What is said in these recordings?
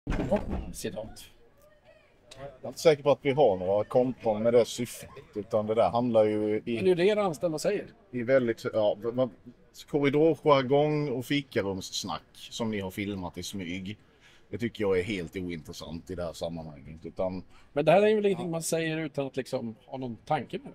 Citat. Jag är inte säker på att vi har några konton med det syftet, utan det där handlar ju Men det är ju det era anställda säger. i väldigt korridorjargong och fikarumssnack som ni har filmat i smyg. Det tycker jag är helt ointressant i det här sammanhanget. Utan Men det här är ju väl ingenting man säger utan att liksom ha någon tanke med det.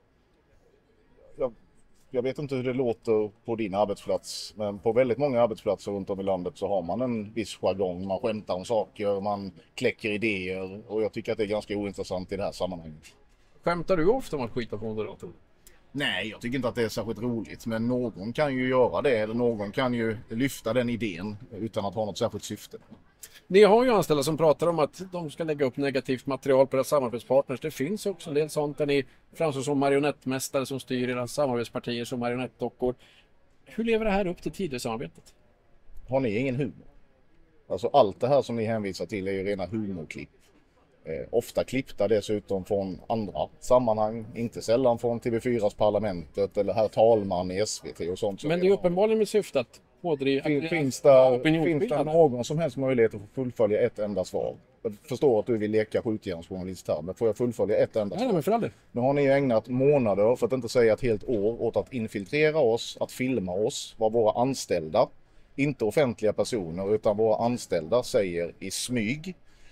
jag vet inte hur det låter på din arbetsplats, men på väldigt många arbetsplatser runt om i landet så har man en viss jargong. Man skämtar om saker, man kläcker idéer, och jag tycker att det är ganska ointressant i det här sammanhanget. Skämtar du ofta om att skita på moderator? Nej, jag tycker inte att det är särskilt roligt, men någon kan ju göra det, eller någon kan ju lyfta den idén utan att ha något särskilt syfte. Ni har ju anställda som pratar om att de ska lägga upp negativt material på era samarbetspartners. Det finns också en del sånt där ni framstår som marionettmästare som styr era samarbetspartier som marionettdockor. Hur lever det här upp till Tidösamarbetet? Har ni ingen humor? Alltså allt det här som ni hänvisar till är ju rena humorklipp. Ofta klippta dessutom från andra sammanhang, inte sällan från TV4s Parlamentet eller Herr talman i SVT och sånt. Men det är uppenbarligen med syfte att pådriva... Finns det någon som helst möjlighet att fullfölja ett enda svar? Jag förstår att du vill leka skjutjärnsjournalist här, men får jag fullfölja ett enda svar? Nej, men för aldrig. Nu har ni ägnat månader, för att inte säga ett helt år, åt att infiltrera oss, att filma oss, vad våra anställda, inte offentliga personer utan våra anställda, säger i smyg.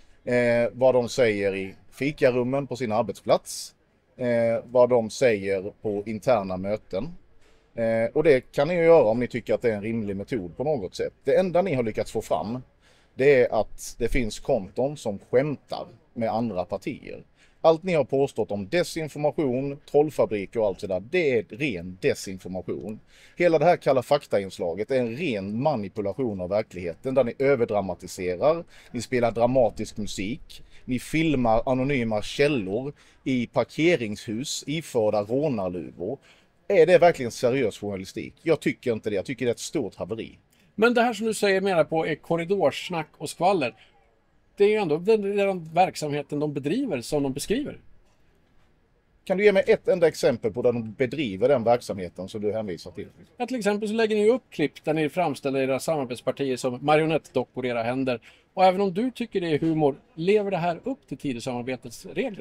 Vad de säger i fikarummen på sin arbetsplats, vad de säger på interna möten. Och det kan ni ju göra om ni tycker att det är en rimlig metod på något sätt. Det enda ni har lyckats få fram, det är att det finns konton som skämtar med andra partier. Allt ni har påstått om desinformation, trollfabriker och allt det där, det är ren desinformation. Hela det här Kalla fakta-inslaget är en ren manipulation av verkligheten där ni överdramatiserar, ni spelar dramatisk musik, ni filmar anonyma källor i parkeringshus iförda rånarluvor. Är det verkligen seriös journalistik? Jag tycker inte det. Jag tycker det är ett stort haveri. Men det här som du säger menar på är korridorsnack och skvaller. Det är ju ändå den verksamheten de bedriver som de beskriver. Kan du ge mig ett enda exempel på där de bedriver den verksamheten som du hänvisar till? Ja, till exempel så lägger ni upp klipp där ni framställer era samarbetspartier som marionettdockor i era händer. Och även om du tycker det är humor, lever det här upp till Tidösamarbetets regler?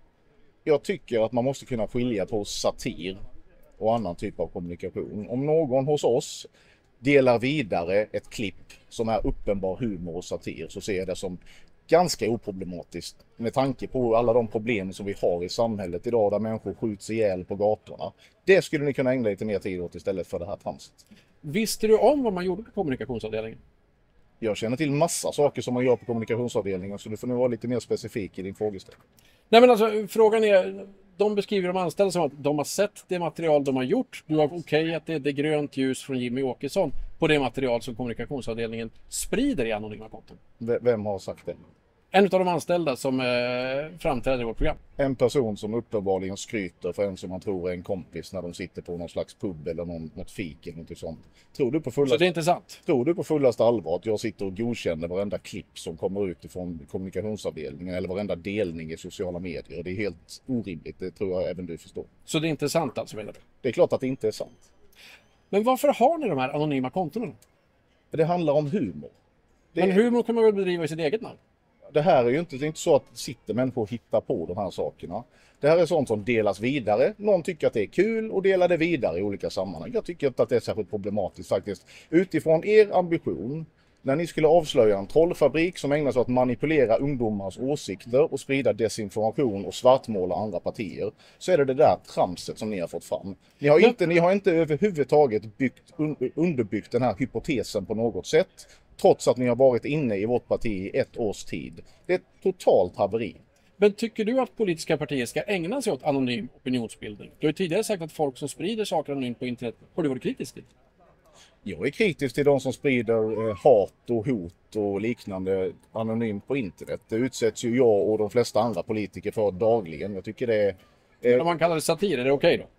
Jag tycker att man måste kunna skilja på satir och annan typ av kommunikation. Om någon hos oss delar vidare ett klipp som är uppenbar humor och satir, så ser jag det som ganska oproblematiskt med tanke på alla de problem som vi har i samhället idag där människor skjuts ihjäl på gatorna. Det skulle ni kunna ägna lite mer tid åt istället för det här tramset. Visste du om vad man gjorde på kommunikationsavdelningen? Jag känner till massa saker som man gör på kommunikationsavdelningen, så du får nu vara lite mer specifik i din frågeställning. Nej, men alltså frågan är, de beskriver de anställda som att de har sett det material de har gjort. Du har okej att det är grönt ljus från Jimmy Åkesson på det material som kommunikationsavdelningen sprider i anonyma konton. Vem har sagt det? En av de anställda som framträder i vårt program. En person som uppenbarligen skryter för en som man tror är en kompis när de sitter på någon slags pub eller något fik eller något sånt. Så det är inte sant? Tror du på fullaste allvar att jag sitter och godkänner varenda klipp som kommer ut ifrån kommunikationsavdelningen eller varenda delning i sociala medier? Det är helt orimligt, det tror jag även du förstår. Så det är inte sant alltså, menar du? Det är klart att det inte är sant. Men varför har ni de här anonyma kontona? Det handlar om humor. Men humor kan man väl bedriva i sitt eget namn? Det här är ju inte så att sitter människor och hittar på de här sakerna. Det här är sånt som delas vidare. Någon tycker att det är kul och delar det vidare i olika sammanhang. Jag tycker inte att det är särskilt problematiskt faktiskt. Utifrån er ambition, när ni skulle avslöja en trollfabrik som ägnar sig åt att manipulera ungdomars åsikter och sprida desinformation och svartmåla andra partier, så är det där tramset som ni har fått fram. Ni har inte överhuvudtaget underbyggt den här hypotesen på något sätt. Trots att ni har varit inne i vårt parti i 1 års tid. Det är ett totalt haveri. Men tycker du att politiska partier ska ägna sig åt anonym opinionsbildning? Du har tidigare sagt att folk som sprider saker anonymt på internet, har du varit kritisk till? Jag är kritisk till de som sprider hat och hot och liknande anonymt på internet. Det utsätts ju jag och de flesta andra politiker för dagligen. Jag tycker det är... Om man kallar det satir, är det okej då?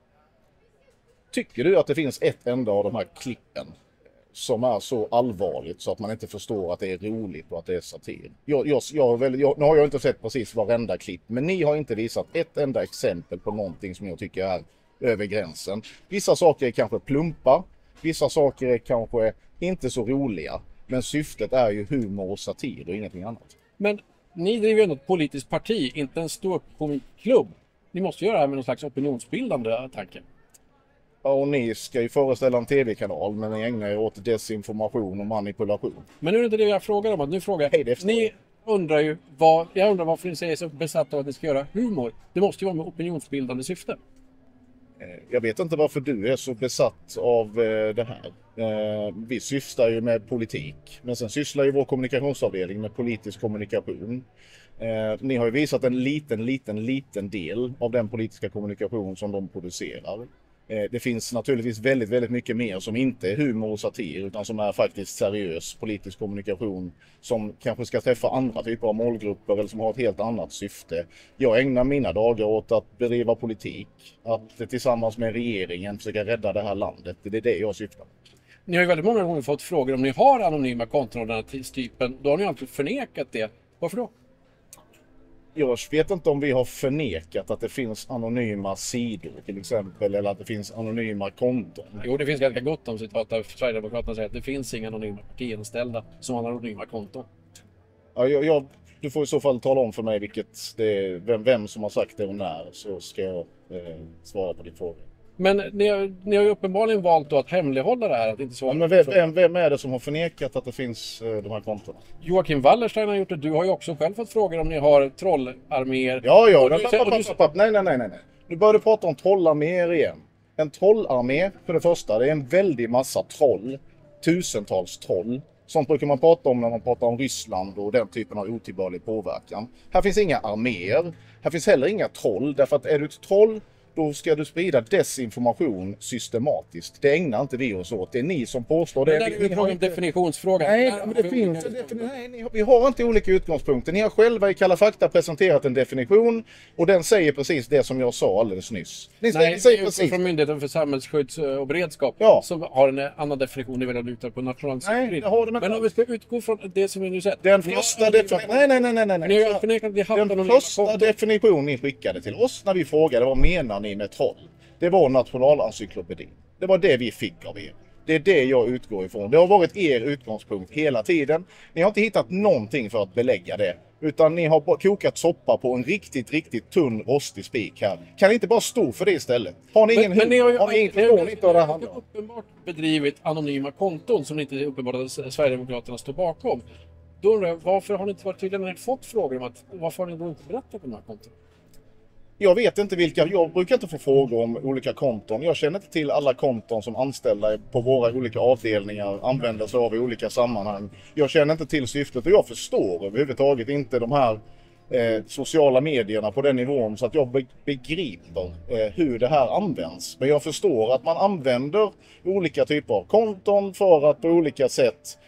Tycker du att det finns ett enda av de här klippen som är så allvarligt så att man inte förstår att det är roligt och att det är satir? Nu har jag inte sett precis varenda klipp, men ni har inte visat ett enda exempel på någonting som jag tycker är över gränsen. Vissa saker är kanske plumpa, vissa saker är kanske inte så roliga. Men syftet är ju humor och satir och ingenting annat. Men ni driver ju ändå ett politiskt parti, inte en ståuppkomikklubb. Ni måste göra det här med någon slags opinionsbildande tanke. Ja, och ni ska ju föreställa en tv-kanal, men ni ägnar er åt desinformation och manipulation. Men nu är det inte det jag frågar om. Nu frågar Hej, det ni undrar ju jag undrar varför ni säger så besatta av att ni ska göra humor. Det måste ju vara med opinionsbildande syfte. Jag vet inte varför du är så besatt av det här. Vi sysslar ju med politik, men sen sysslar ju vår kommunikationsavdelning med politisk kommunikation. Ni har ju visat en liten del av den politiska kommunikation som de producerar. Det finns naturligtvis väldigt mycket mer som inte är humor och satir utan som är faktiskt seriös politisk kommunikation som kanske ska träffa andra typer av målgrupper eller som har ett helt annat syfte. Jag ägnar mina dagar åt att bedriva politik, att tillsammans med regeringen försöka rädda det här landet. Det är det jag syftar på. Ni har ju väldigt många gånger fått frågor om ni har anonyma konton av den här typen. Då har ni alltid förnekat det. Varför då? Jag vet inte om vi har förnekat att det finns anonyma sidor till exempel eller att det finns anonyma konton. Jo, det finns ganska gott om citat där Sverigedemokraterna säger att det finns inga anonyma partianställda som har anonyma konton. Ja, du får i så fall tala om för mig vem som har sagt det och när, så ska jag svara på din fråga. Men ni har ju uppenbarligen valt då att hemlighålla det här. Att inte svara. Men vem är det som har förnekat att det finns de här kontona? Joakim Wallerstein har gjort det. Du har ju också själv fått frågor om ni har trollarméer. Nej. Nu börjar du prata om trollarméer igen. En trollarmé, för det första, det är en väldig massa troll. Tusentals troll. Sånt brukar man prata om när man pratar om Ryssland och den typen av otillbörlig påverkan. Här finns inga arméer. Här finns heller inga troll. Därför att är du ett troll, då ska du sprida desinformation systematiskt. Det ägnar inte vi oss åt. Det är ni som påstår det. Det där är ju en definitionsfråga. Nej, men det finns. Vi har inte olika utgångspunkter. Ni har själva i Kalla fakta presenterat en definition och den säger precis det som jag sa alldeles nyss. Ni säger precis. Från Myndigheten för samhällsskydd och beredskap som har en annan definition i väl ute på nationell säkerhet. Men om vi ska utgå från det som vi nu sett. Den första definition ni skickade till oss när vi frågade vad menar ni med troll? Det var nationalencyklopedin. Det var det vi fick av er. Det är det jag utgår ifrån. Det har varit er utgångspunkt hela tiden. Ni har inte hittat någonting för att belägga det. Utan ni har kokat soppa på en riktigt tunn rostig spik här. Kan ni inte bara stå för det istället? Har ni ingen uppenbart bedrivit anonyma konton som inte är uppenbart att Sverigedemokraterna står bakom. Då undrar jag, varför har ni inte varit tydliga när ni fått frågor om att varför har ni då inte berättat om de här konton? Jag vet inte jag brukar inte få frågor om olika konton. Jag känner inte till alla konton som anställda på våra olika avdelningar använder sig av i olika sammanhang. Jag känner inte till syftet och jag förstår överhuvudtaget inte de här sociala medierna på den nivån så att jag begriper hur det här används. Men jag förstår att man använder olika typer av konton för att på olika sätt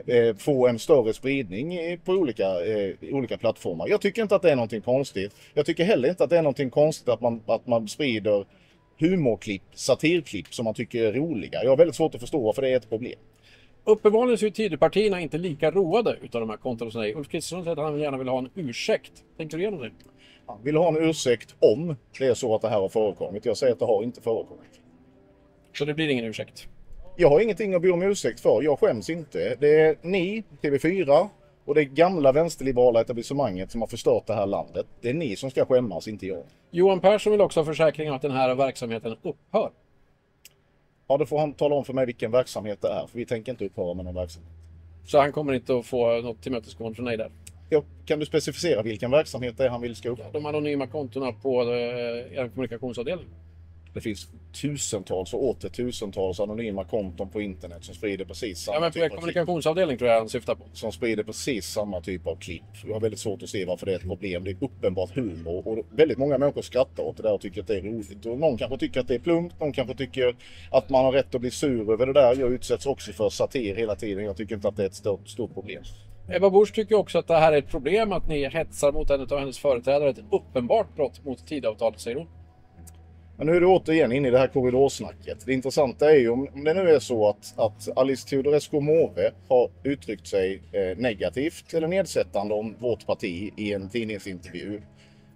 få en större spridning på olika plattformar. Jag tycker inte att det är någonting konstigt. Jag tycker heller inte att det är någonting konstigt att man sprider humorklipp, satirklipp som man tycker är roliga. Jag har väldigt svårt att förstå varför det är ett problem. Uppenbarligen så är Tidöpartierna inte lika roade utav de här kontona som säger. Ulf Kristersson säger att han gärna vill ha en ursäkt. Tänker du igenom det? Han vill ha en ursäkt om det är så att det här har förekommit. Jag säger att det har inte förekommit. Så det blir ingen ursäkt? Jag har ingenting att be om ursäkt för. Jag skäms inte. Det är ni, TV4 och det gamla vänsterliberala etablissemanget som har förstört det här landet. Det är ni som ska skämmas, inte jag. Johan Persson vill också ha försäkring om att den här verksamheten upphör. Ja, då får han tala om för mig vilken verksamhet det är. För vi tänker inte upphöra med någon verksamhet. Så han kommer inte att få något tillmötesgående från dig där? Ja, kan du specificera vilken verksamhet det är han vill ska upphöra? De anonyma kontona på er kommunikationsavdelning. Det finns tusentals och åter tusentals anonyma konton på internet som sprider precis samma men på er kommunikationsavdelning tror jag han syftar på. Som sprider precis samma typ av klipp. Jag har väldigt svårt att se varför det är ett problem. Det är uppenbart humor och väldigt många människor skrattar åt det där och tycker att det är roligt. Och någon kanske tycker att det är plumpt, någon kanske tycker att man har rätt att bli sur över det där. Jag utsätts också för satir hela tiden. Jag tycker inte att det är ett stort problem. Ebba Busch tycker också att det här är ett problem att ni hetsar mot en av hennes företrädare. Ett uppenbart brott mot Tidöavtalet, säger hon. Men nu är det återigen inne i det här korridorsnacket. Det intressanta är ju om det nu är så att Alice Teodorescu Måwe har uttryckt sig negativt eller nedsättande om vårt parti i en tidningsintervju.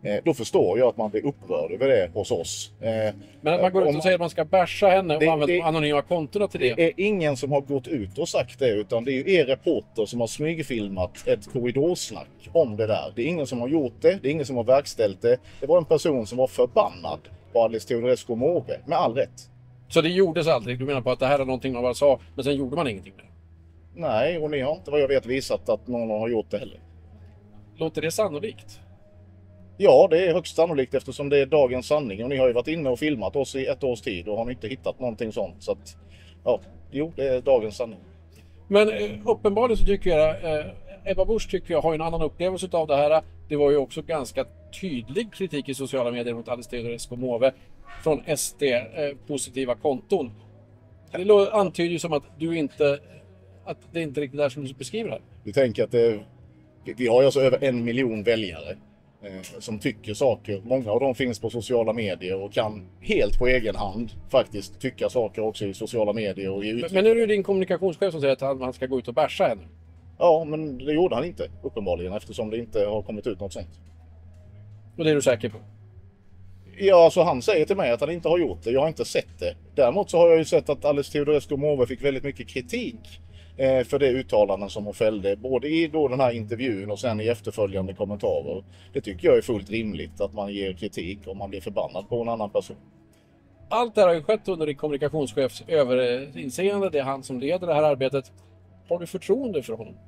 Då förstår jag att man blir upprörd över det hos oss. Men att man går ut och säger att man ska basha henne och använda de anonyma kontona till det. Det är ingen som har gått ut och sagt det, utan det är ju er reporter som har smygfilmat ett korridorsnack om det där. Det är ingen som har gjort det, det är ingen som har verkställt det. Det var en person som var förbannad på Alice Teodorescu Måwe, med all rätt. Så det gjordes aldrig? Du menar på att det här är någonting man bara sa, men sen gjorde man ingenting med det? Nej, och ni har inte vad jag vet visat att någon har gjort det heller. Låter det sannolikt? Ja, det är högst sannolikt eftersom det är dagens sanning. Och ni har ju varit inne och filmat oss i 1 års tid och har inte hittat någonting sånt. Så att, ja, jo, det är dagens sanning. Men uppenbarligen så tycker jag, Ebba Busch tycker jag har en annan upplevelse av det här. Det var ju också ganska tydlig kritik i sociala medier mot Alice Teodorescu Måwe från SD-positiva konton. Det antyder ju som att att det inte riktigt är som du beskriver här. Du tänker att vi har ju alltså över 1 miljon väljare som tycker saker. Många av dem finns på sociala medier och kan helt på egen hand faktiskt tycka saker också i sociala medier. Och men nu är det din kommunikationschef som säger att han ska gå ut och basha henne. Ja, men det gjorde han inte uppenbarligen eftersom det inte har kommit ut något sånt. Och det är du säker på? Ja, så han säger till mig att han inte har gjort det. Jag har inte sett det. Däremot så har jag ju sett att Alice Teodorescu Måwe fick väldigt mycket kritik för det uttalanden som hon fällde. Både i då den här intervjun och sen i efterföljande kommentarer. Det tycker jag är fullt rimligt att man ger kritik om man blir förbannad på en annan person. Allt det här har ju skett under din kommunikationschefs överinseende. Det är han som leder det här arbetet. Har du förtroende för honom?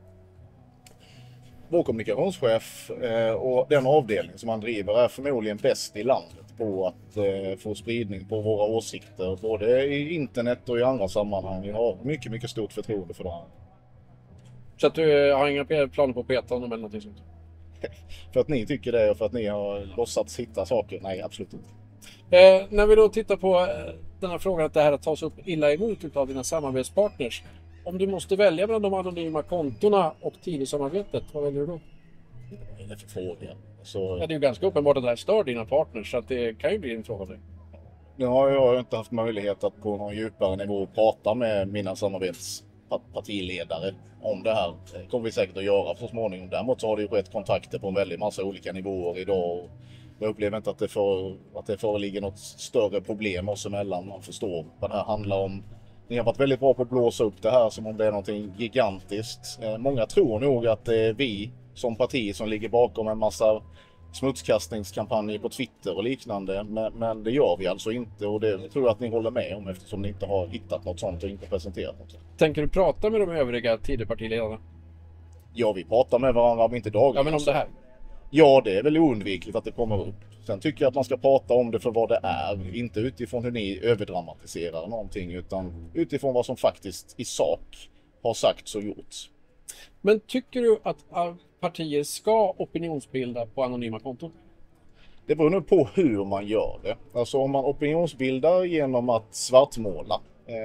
Vår kommunikationschef och den avdelning som han driver är förmodligen bäst i landet på att få spridning på våra åsikter. Både i internet och i andra sammanhang. Vi har mycket, mycket stort förtroende för dem. Så att du har inga planer på att peta honom eller någonting sånt? För att ni tycker det och för att ni har låtsats hitta saker? Nej, absolut inte. När vi då tittar på den här frågan att det här tas upp illa emot av dina samarbetspartners. Om du måste välja mellan de anonyma kontona och Tidösamarbetet, vad väljer du då? Det är för fråga. Så... Ja, det är ju ganska uppenbart att det här stör dina partners, så att det kan ju bli en fråga för dig. Nu har jag inte haft möjlighet att på någon djupare nivå prata med mina samarbetspartiledare om det här. Det kommer vi säkert att göra så småningom. Däremot så har det ju skett kontakter på en väldigt massa olika nivåer idag. Jag upplever inte att det föreligger något större problem oss emellan. Man förstår vad det här handlar om. Ni har varit väldigt bra på att blåsa upp det här som om det är någonting gigantiskt. Många tror nog att det är vi som parti som ligger bakom en massa smutskastningskampanjer på Twitter och liknande. Men det gör vi alltså inte och det tror jag att ni håller med om eftersom ni inte har hittat något sånt och inte presenterat något sånt. Tänker du prata med de övriga Tidöpartiledarna? Ja, vi pratar med varandra om inte dagligen. Ja, men om det här? Ja, det är väl oundvikligt att det kommer upp. Sen tycker jag att man ska prata om det för vad det är. Inte utifrån hur ni överdramatiserar någonting utan utifrån vad som faktiskt i sak har sagts och gjorts. Men tycker du att partier ska opinionsbilda på anonyma konton? Det beror nu på hur man gör det. Alltså om man opinionsbildar genom att svartmåla.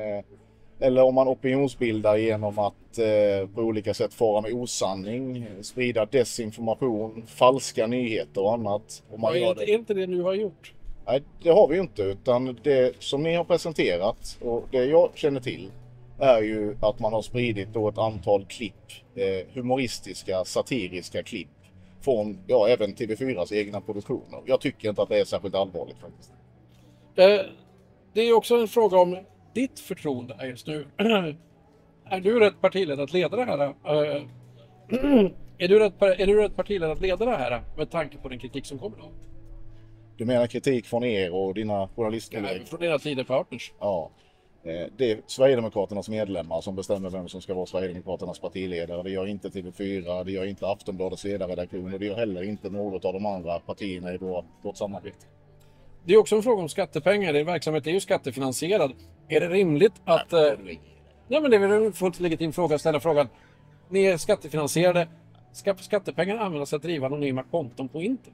Eller om man opinionsbildar genom att på olika sätt fara med osanning, sprida desinformation, falska nyheter och annat. Och man är inte det du har gjort? Nej, det har vi ju inte. Utan det som ni har presenterat och det jag känner till är ju att man har spridit då ett antal klipp, humoristiska, satiriska klipp från även TV4s egna produktioner. Jag tycker inte att det är särskilt allvarligt faktiskt. Det är också en fråga om ditt förtroende just nu. Är du rätt partiledare att leda det här? Är du rätt partiledare att leda det här med tanke på den kritik som kommer då? Du menar kritik från er och dina journalistkollegor? Ja, från dina Tidöpartners. Ja. Det är Sverigedemokraternas medlemmar som bestämmer vem som ska vara Sverigedemokraternas partiledare. Det gör inte TV4, det gör inte Aftonbladets ledarredaktion och det gör heller inte något av de andra partierna i vårt samarbete. Det är också en fråga om skattepengar. Din verksamhet är ju skattefinansierad. Är det rimligt att... Nej, men det är väl en fullt legitim fråga att ställa frågan. Ni är skattefinansierade. Ska skattepengar användas att driva anonyma konton på internet?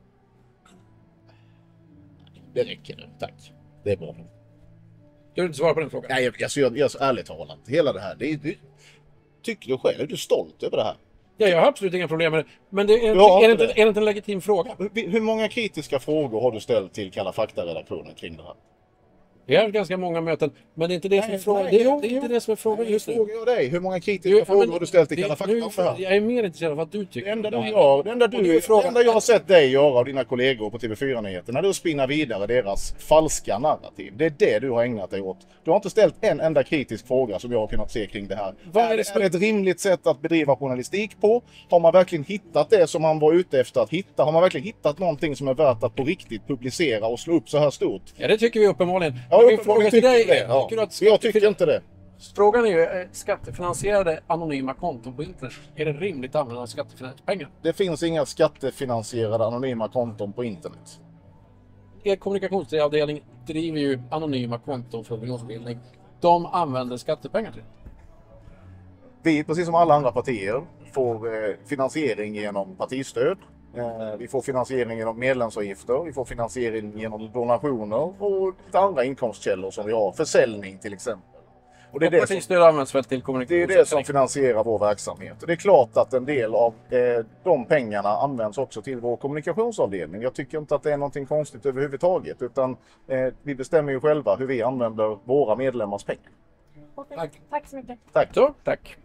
Det räcker, tack. Det är bra. Du vill inte svara på den frågan? Nej, jag är så ärligt talat. Hela det här, tycker du själv, är du stolt över det här? Ja, jag har absolut inga problem med det. Men är det inte en legitim fråga? Hur många kritiska frågor har du ställt till Kalla fakta-redaktionen kring det här? Vi har haft ganska många möten, men det är inte det som är frågan. Det är inte det som är frågan just nu. Frågar jag dig, hur många kritiska frågor har du ställt till Kalla fakta om det här? Jag är mer intresserad av vad du tycker. Det enda jag har sett dig göra och dina kollegor på TV4-nyheterna, det är att spinna vidare deras falska narrativ. Det är det du har ägnat dig åt. Du har inte ställt en enda kritisk fråga som jag har kunnat se kring det här. Är det ett rimligt sätt att bedriva journalistik på? Har man verkligen hittat det som man var ute efter att hitta? Har man verkligen hittat någonting som är värt att på riktigt publicera och slå upp så här stort? Ja, det tycker vi uppenbarligen. Ja, uppenbarligen tycker det. Ja. Jag tycker inte det. Frågan är ju, skattefinansierade anonyma konton på internet, är det rimligt att använda skattefinansierade pengar? Det finns inga skattefinansierade anonyma konton på internet. Er kommunikationsavdelning driver ju anonyma konton för opinionsbildning. De använder skattepengar till. Vi, precis som alla andra partier, får finansiering genom partistöd. Vi får finansiering genom medlemsavgifter, vi får finansiering genom donationer och lite andra inkomstkällor som vi har. Försäljning till exempel. Och det är partistöd används väl till kommunikation? Det är det som finansierar vår verksamhet. Och det är klart att en del av de pengarna används också till vår kommunikationsavdelning. Jag tycker inte att det är någonting konstigt överhuvudtaget, utan vi bestämmer ju själva hur vi använder våra medlemmars pengar. Tack så mycket. Tack. Tack.